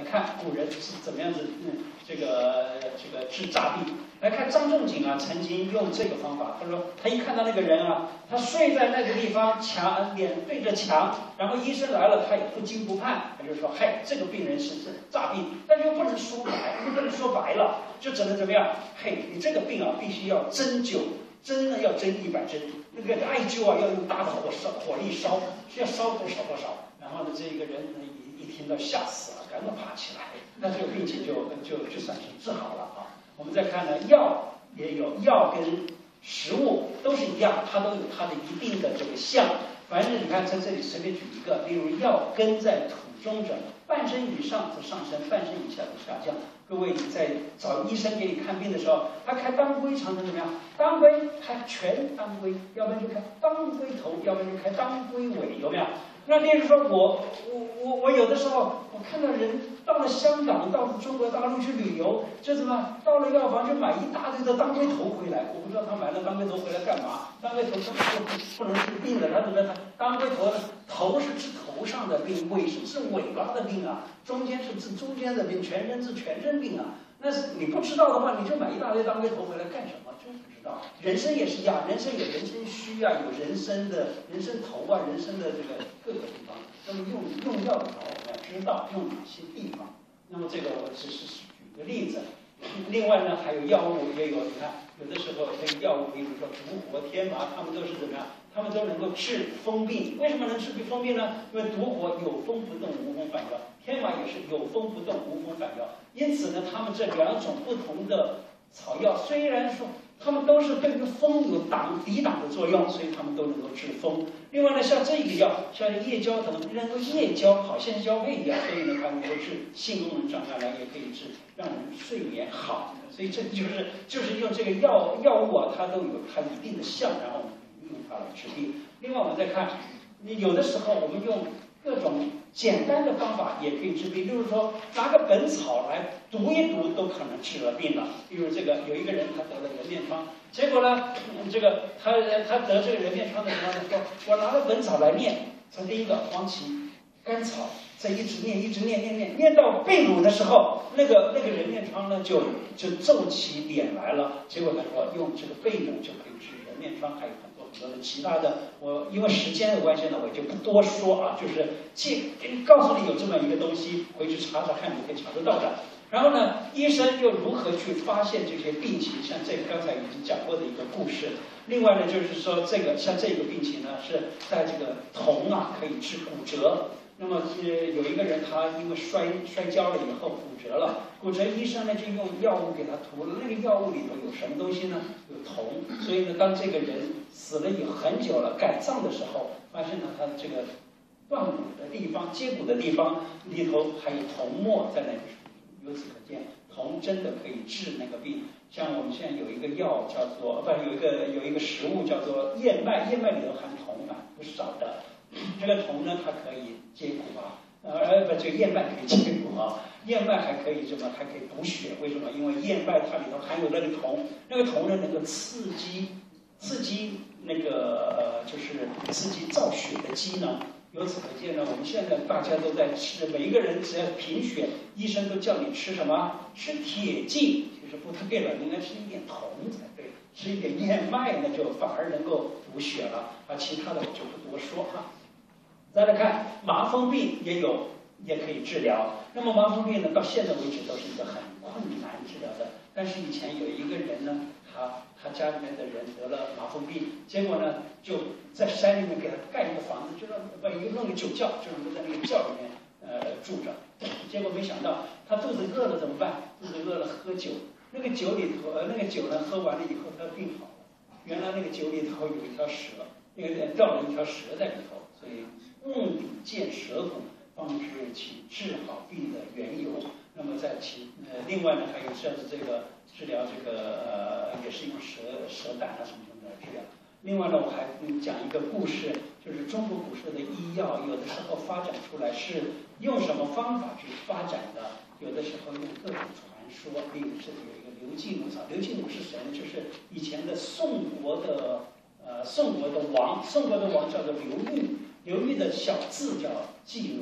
看古人是怎么样子，这个治诈病。来看张仲景啊，曾经用这个方法，他说他一看到那个人啊，他睡在那个地方，脸对着墙，然后医生来了，他也不惊不怕，他就说，嗨，这个病人是诈病，但是又不能说白，又不能说白了，就只能怎么样？嘿，你这个病啊，必须要针灸，针呢要针100针，那个艾灸啊要用大的火力烧，是要烧多少多少。然后呢，这一个人呢一听到吓死了，赶快爬起来，那这个病情就算是治好了啊。我们再看呢，药也有，药跟食物都是一样，它都有它的一定的这个相。反正你看在这里随便举一个，例如药根在土中者，半身以上则上升，半身以下则下降。各位你在找医生给你看病的时候，他开当归常常怎么样？当归开全当归，要不然就开当归头，要不然就开当归尾，有没有？那例如说我有的时候我看到人到了香港，到了中国大陆去旅游，就怎么到了药房就买一大堆的当归头回来。我不知道他买了当归头回来干嘛？当归头根本就不能治病的，他怎么样？当归头头是治头上的病，尾是治尾巴的病啊，中间是治中间的病，全身治全身病啊。那是你不知道的话，你就买一大堆当归头回来干什么？真不知道。人参也是一样，人参有人参须啊，有人参头啊，人参的这个各个地方。那么用药的时候，我们要知道用哪些地方。那么这个我只是举个例子。另外呢，还有药物也有，你看有的时候这个药物，比如说独活、天麻，它们都是怎么样？它们都能够治风病。为什么能治风病呢？因为独活有风不动，无风反摇；天麻也是有风不动，无风反摇。因此呢，它们这两种不同的草药，虽然说它们都是对于风有抵挡的作用，所以它们都能够治风。另外呢，像这个药，像夜交等，能够夜交，好像交配一样，所以呢，它能够治性功能障碍，也可以治让人睡眠好。所以这就是用这个药物啊，它都有它一定的相，然后用它来治病。另外我们再看，有的时候我们用各种简单的方法也可以治病，例如说拿个本草来读一读都可能治了病了。例如这个有一个人他得了人面疮，结果呢，这个他得这个人面疮的时候呢，说我拿个本草来念，从第一个黄芪、甘草，再一直念到被褥的时候，那个人面疮呢就皱起脸来了。结果他说用这个被褥就可以治人面疮，还有很多的其他的，我因为时间的关系呢，我就不多说啊，就是告诉你有这么一个东西，回去查查看，你可以查得到的。然后呢，医生又如何去发现这些病情？像这个刚才已经讲过的一个故事。另外呢，就是说像这个病情呢，是在这个铜啊可以治骨折。那么有一个人他因为摔跤了以后骨折了，骨折医生呢就用药物给他涂了，那个药物里头有什么东西呢？有铜。所以呢，当这个人死了以后很久了，改葬的时候，发现呢他这个断骨的地方、接骨的地方里头还有铜沫在那里。由此可见，铜真的可以治那个病。像我们现在有一个药叫做有一个食物叫做燕麦，燕麦里头含铜啊不少的。这个铜呢，它可以接骨啊，这个燕麦可以接骨啊，燕麦还可以什么？还可以补血。为什么？因为燕麦它里头含有那个铜，那个铜呢能够刺激那个就是刺激造血的机能。由此可见呢，我们现在大家都在吃，每一个人只要贫血，医生都叫你吃什么？吃铁剂，其实不对了，应该吃一点铜才对，吃一点燕麦呢，就反而能够补血了啊。其他的我就不多说哈。再来看麻风病也可以治疗。那么麻风病呢，到现在为止都是一个很困难治疗的。但是以前有一个人呢，他家里面的人得了麻风病，结果呢就在山里面给他盖一个房子，就弄个酒窖，就让他在那个窖里面住着。结果没想到他肚子饿了怎么办？肚子饿了喝酒，那个酒里头那个酒呢喝完了以后他病好了。原来那个酒里头有一条蛇，那个掉了一条蛇在里头，所以瓮底见蛇骨，方知其治好病的缘由。那么另外呢，还有像是这个治疗这个也是用蛇胆啊什么的治疗。另外呢，我还讲一个故事，就是中国古时候的医药有的时候发展出来是用什么方法去发展的，有的时候用各种传说。例如这里有一个刘季奴草，刘季奴是谁呢？就是以前的宋国的王，宋国的王叫做刘裕。刘裕的小字叫季奴，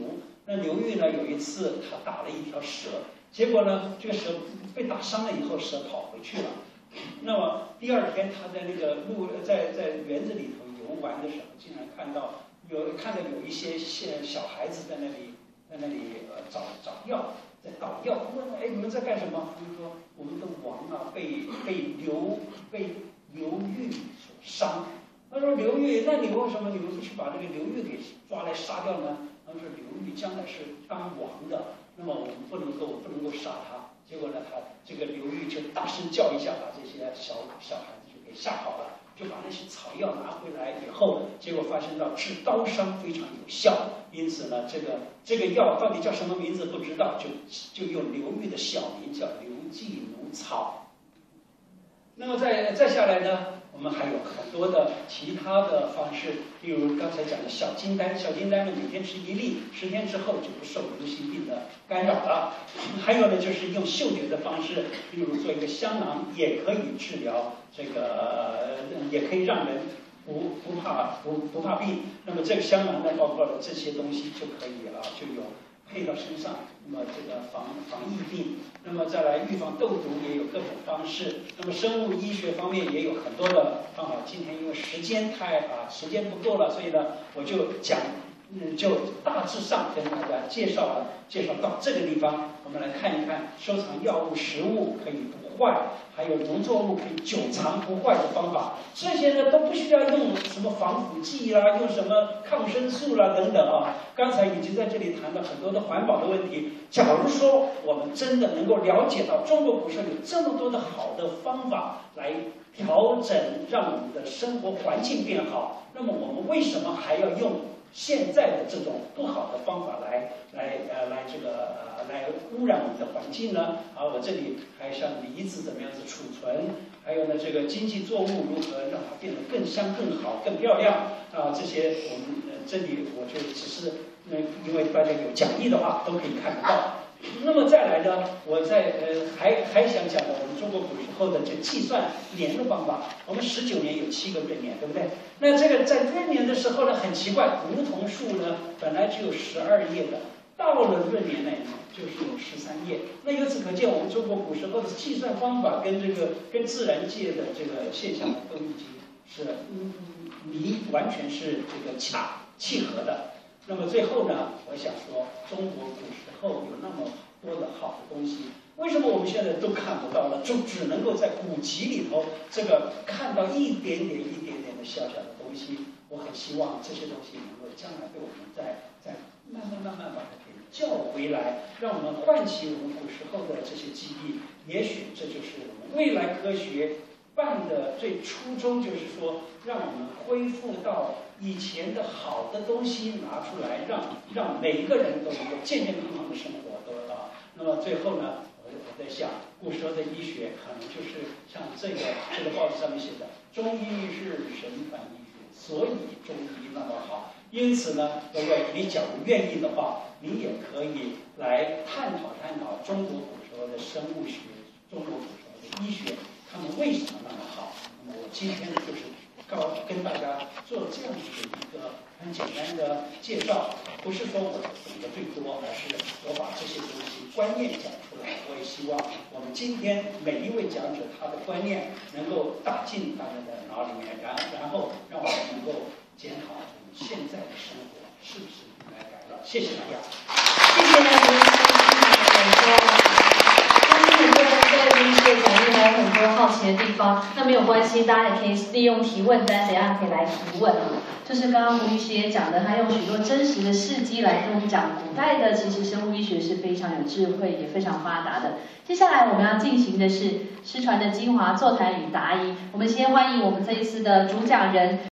那刘裕呢，有一次他打了一条蛇，结果呢，这个蛇被打伤了以后，蛇跑回去了。那么第二天，他在那个在园子里头游玩的时候，竟然看到有一些小孩子在那里找药，在捣药。问哎，你们在干什么？他们说我们的王啊被刘裕所伤。他说刘裕，那你为什么你们不去把这个刘裕给抓来杀掉呢？他们说刘裕将来是当王的，那么我们不能够杀他。结果呢，他这个刘裕就大声叫一下，把这些小孩子就给吓跑了，就把那些草药拿回来以后，结果发现到治刀伤非常有效。因此呢，这个药到底叫什么名字不知道，就用刘裕的小名叫刘季奴草。那么再下来呢，我们还有很多的其他的方式，例如刚才讲的小金丹，小金丹呢每天吃1粒，10天之后就不受流行病的干扰了。还有呢，就是用嗅觉的方式，例如做一个香囊，也可以治疗这个，也可以让人不怕病。那么这个香囊呢，包括了这些东西就可以就有配到身上，那么这个防疫病，那么再来预防痘毒也有各种方式，那么生物医学方面也有很多的方法。今天因为时间不够了，所以呢我就就大致上跟大家介绍到这个地方。我们来看一看收藏药物食物可以不坏，还有农作物可以久藏不坏的方法。这些呢都不需要用什么防腐剂啦，用什么抗生素啦等等啊。刚才已经在这里谈了很多的环保的问题。假如说我们真的能够了解到中国古时候有这么多的好的方法来调整，让我们的生活环境变好，那么我们为什么还要用现在的这种不好的方法来污染我们的环境呢？我这里还像梨子怎么样子储存，还有呢这个经济作物如何让它变得更香、更好、更漂亮这些我们这里我就只是因为大家有讲义的话都可以看得到。那么再来呢，我还想讲的我们中国古时候的这计算年的方法。我们19年有7个闰年，对不对？那这个在闰年的时候呢，很奇怪，梧桐树呢本来只有12页的，到了闰年呢就是有13页。那由此可见，我们中国古时候的计算方法跟自然界的这个现象都已经是完全是这个契合的。那么最后呢，我想说，中国古时候有那么多的好的东西，为什么我们现在都看不到了？就只能够在古籍里头这个看到一点点的小小的东西。我很希望这些东西能够将来被我们再慢慢把它给叫回来，让我们唤起我们古时候的这些记忆。也许这就是我们未来科学办的最初衷，就是说让我们恢复到以前的好的东西拿出来，让每一个人都能够健健康康的生活。那么最后呢，我在想，古时候的医学可能就是像这个报纸上面写的，中医是神传医学，所以中医那么好。因此呢，各位，你假如愿意的话，你也可以来探讨中国古时候的生物学、中国古时候的医学，他们为什么那么好。那么我今天呢，就是跟大家做这样的一个很简单的介绍，不是说我懂得最多，而是我把这些东西观念讲出来。我也希望我们今天每一位讲者他的观念能够打进大家的脑里面，然后让我们能够检讨我们现在的生活是不是应该改了。谢谢大家。 谢谢呢，对医学讲义还有很多好奇的地方，那没有关系，大家也可以利用提问单，等下可以来提问啊。就是刚刚胡医师也讲的，他用许多真实的事迹来跟我们讲，古代的其实生物医学是非常有智慧，也非常发达的。接下来我们要进行的是失传的精华座谈与答疑，我们先欢迎我们这一次的主讲人。